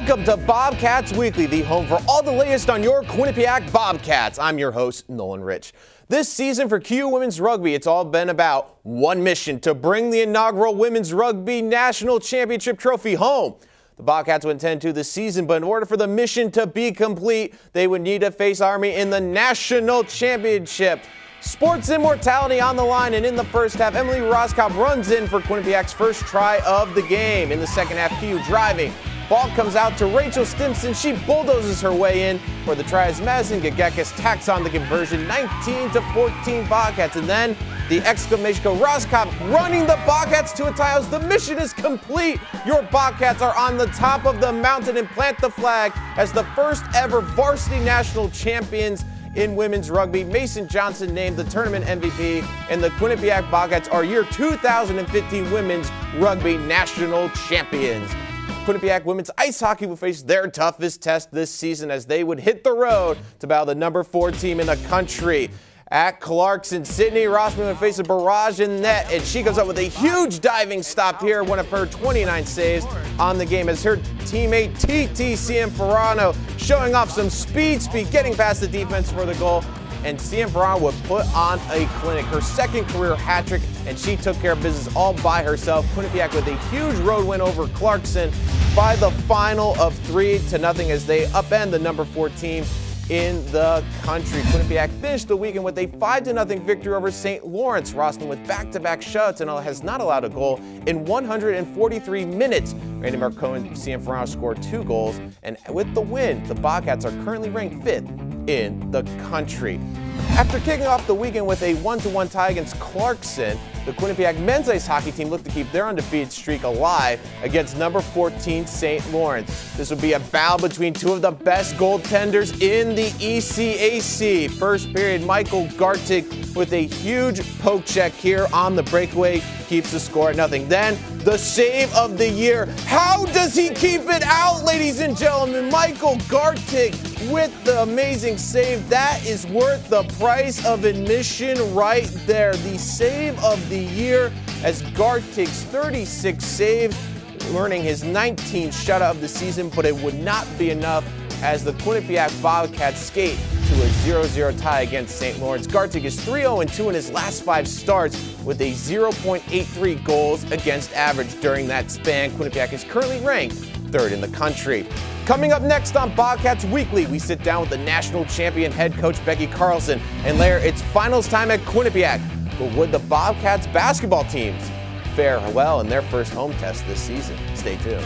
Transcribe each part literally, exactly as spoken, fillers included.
Welcome to Bobcats Weekly, the home for all the latest on your Quinnipiac Bobcats. I'm your host, Nolan Rich. This season for Q Women's Rugby, it's all been about one mission: to bring the inaugural Women's Rugby National Championship trophy home. The Bobcats would intend to this season, but in order for the mission to be complete, they would need to face Army in the National Championship. Sports immortality on the line, and in the first half, Emily Roscoe runs in for Quinnipiac's first try of the game. In the second half, Q driving. Ball comes out to Rachel Stimson. She bulldozes her way in for the try as Madison Gagekis tacks on the conversion, nineteen to fourteen Bobcats. And then the exclamation code, Roscoe running the Bobcats to a tie. The mission is complete. Your Bobcats are on the top of the mountain and plant the flag as the first ever varsity national champions in women's rugby. Mason Johnson named the tournament M V P, and the Quinnipiac Bobcats are year two thousand fifteen women's rugby national champions. Quinnipiac women's ice hockey will face their toughest test this season as they would hit the road to battle the number four team in the country. At Clarkson, Sydney Rossman would face a barrage in net, and she comes up with a huge diving stop here, one of her twenty-nine saves on the game, as her teammate T T Cianfrano showing off some speed, speed, getting past the defense for the goal. And Cianfrano would put on a clinic, her second career hat trick, and she took care of business all by herself. Quinnipiac with a huge road win over Clarkson by the final of three to nothing as they upend the number four team in the country. Quinnipiac finished the weekend with a five to nothing victory over Saint Lawrence. Rossman with back-to-back shutouts and has not allowed a goal in one hundred forty-three minutes. Randy Marcone and Cianfrano scored two goals, and with the win, the Bobcats are currently ranked fifth in the country. After kicking off the weekend with a one to one tie against Clarkson, the Quinnipiac men's ice hockey team looked to keep their undefeated streak alive against number fourteen Saint Lawrence. This would be a battle between two of the best goaltenders in the E C A C. First period, Michael Gartig with a huge poke check here on the breakaway keeps the score at nothing. Then the save of the year. How does he keep it out, ladies and gentlemen? Michael Gartig with the amazing save. That is worth the price of admission right there. The save of the year as Gartig's thirty-six saves, earning his nineteenth shutout of the season, but it would not be enough as the Quinnipiac Bobcats skate to a zero zero tie against Saint Lawrence. Gartig is three oh two in his last five starts with a zero point eight three goals against average during that span. Quinnipiac is currently ranked third in the country. Coming up next on Bobcats Weekly, we sit down with the national champion head coach Becky Carlson and layer its finals time at Quinnipiac. But would the Bobcats basketball teams fare well in their first home test this season? Stay tuned.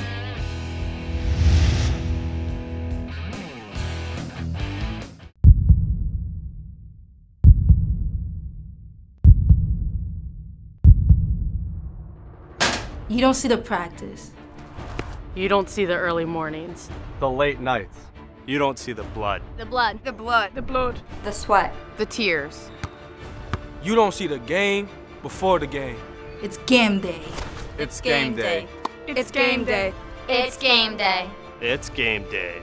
You don't see the practice. You don't see the early mornings. The late nights. You don't see the blood. The blood. The blood. The blood. The sweat. The tears. You don't see the game before the game. It's game day. It's game day. It's game day. It's game day. It's game day.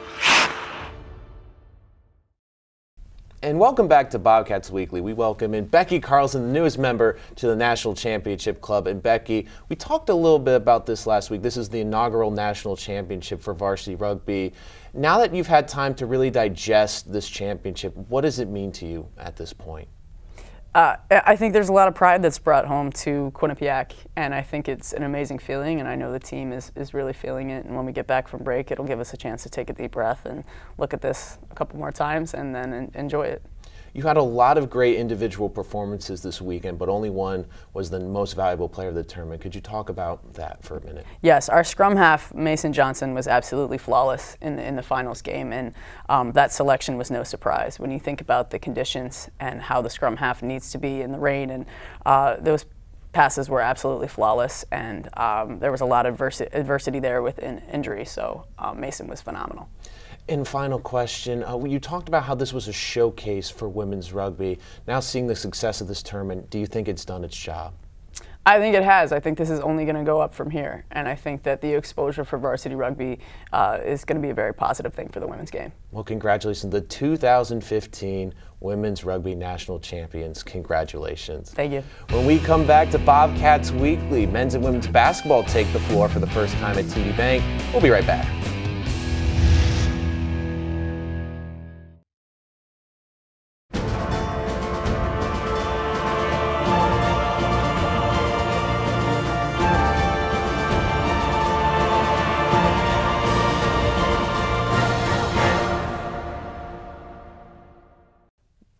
And welcome back to Bobcats Weekly. We welcome in Becky Carlson, the newest member to the National Championship Club. And Becky, we talked a little bit about this last week. This is the inaugural National Championship for varsity rugby. Now that you've had time to really digest this championship, what does it mean to you at this point? Uh, I think there's a lot of pride that's brought home to Quinnipiac, and I think it's an amazing feeling, and I know the team is, is really feeling it. And when we get back from break, it'll give us a chance to take a deep breath and look at this a couple more times and then en enjoy it. You had a lot of great individual performances this weekend, but only one was the most valuable player of the tournament. Could you talk about that for a minute? Yes, our scrum half, Mason Johnson, was absolutely flawless in the, in the finals game, and um, that selection was no surprise. When you think about the conditions and how the scrum half needs to be in the rain, and uh, those passes were absolutely flawless, and um, there was a lot of adversity there with in injury, so um, Mason was phenomenal. And final question, uh, you talked about how this was a showcase for women's rugby. Now seeing the success of this tournament, do you think it's done its job? I think it has. I think this is only going to go up from here, and I think that the exposure for varsity rugby uh, is going to be a very positive thing for the women's game. Well, congratulations. The two thousand fifteen Women's Rugby National Champions. Congratulations. Thank you. When we come back to Bobcats Weekly, men's and women's basketball take the floor for the first time at T D Bank. We'll be right back.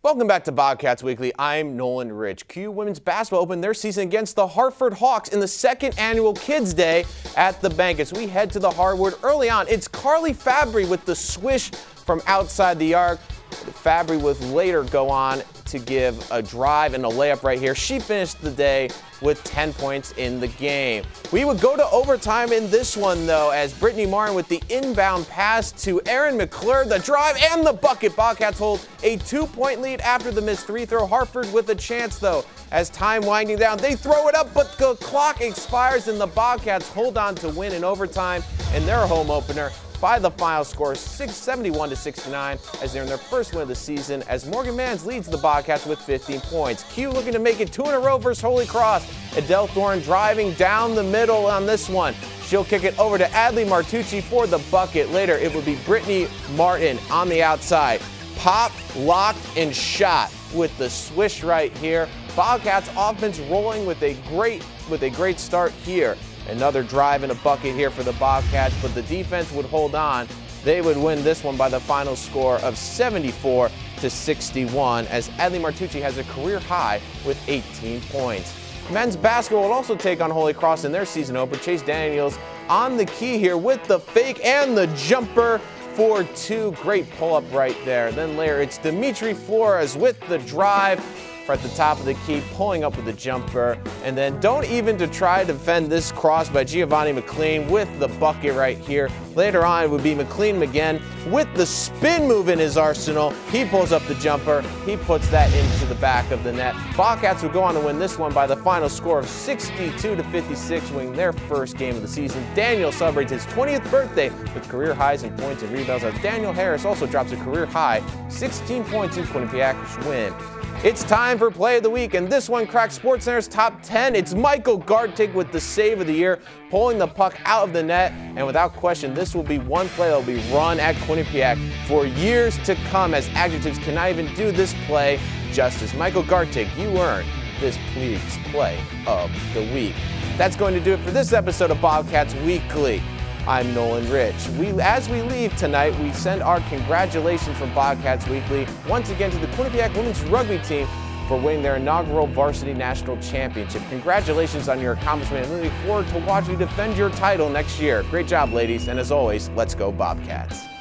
Welcome back to Bobcats Weekly. I'm Nolan Rich. Q Women's Basketball opened their season against the Hartford Hawks in the second annual Kids Day at the bank. As we head to the hardwood early on, it's Carly Fabry with the swish from outside the arc. Fabry would later go on to give a drive and a layup right here. She finished the day with ten points in the game. We would go to overtime in this one, though, as Brittany Martin with the inbound pass to Erin McClure, the drive and the bucket. Bobcats hold a two-point lead after the missed free throw. Hartford with a chance, though, as time winding down. They throw it up, but the clock expires, and the Bobcats hold on to win in overtime in their home opener by the final score seventy-one to sixty-nine, as they're in their first win of the season, as Morgan Mans leads the Bobcats with fifteen points. Q looking to make it two in a row versus Holy Cross. Adele Thorne driving down the middle on this one. She'll kick it over to Adley Martucci for the bucket. Later, it would be Brittany Martin on the outside. Pop, locked, and shot with the swish right here. Bobcats offense rolling with a great, with a great start here. Another drive and a bucket here for the Bobcats, but the defense would hold on. They would win this one by the final score of seventy-four to sixty-one, as Adley Martucci has a career high with eighteen points. Men's basketball will also take on Holy Cross in their season opener. Chase Daniels on the key here with the fake and the jumper for two. Great pull-up right there. Then later, it's Dimitri Flores with the drive at the top of the key, pulling up with the jumper, and then don't even to try to defend this cross by Giovanni McLean with the bucket right here. Later on, it would be McLean again with the spin move in his arsenal. He pulls up the jumper. He puts that into the back of the net. Bobcats would go on to win this one by the final score of sixty-two to fifty-six, winning their first game of the season. Daniel celebrates his twentieth birthday with career highs in points and rebounds, as Daniel Harris also drops a career high sixteen points in Quinnipiac's win. It's time for Play of the Week, and this one cracks SportsCenter's top ten. It's Michael Gartig with the save of the year, pulling the puck out of the net, and without question, this will be one play that will be run at Quinnipiac for years to come, as adjectives cannot even do this play justice. Michael Gartig, you earned this Please Play of the Week. That's going to do it for this episode of Bobcats Weekly. I'm Nolan Rich. We, as we leave tonight, we send our congratulations from Bobcats Weekly once again to the Quinnipiac women's rugby team for winning their inaugural varsity national championship. Congratulations on your accomplishment, and looking forward to watching you defend your title next year. Great job, ladies, and as always, let's go Bobcats.